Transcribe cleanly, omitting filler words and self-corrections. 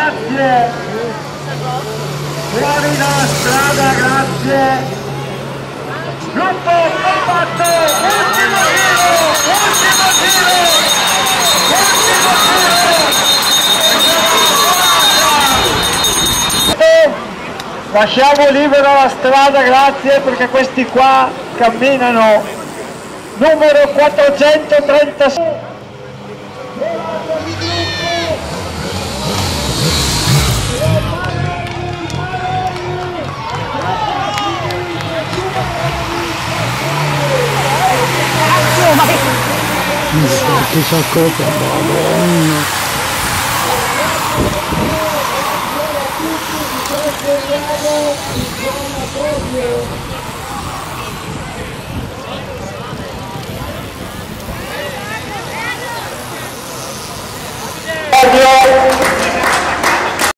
grazie. Fuori dalla strada, grazie. Gruppo compatto, ultimo giro, ultimo giro, ultimo giro. Lasciamo libera la strada, grazie, perché questi qua camminano. Numero 436. Che saccoccia, madonna.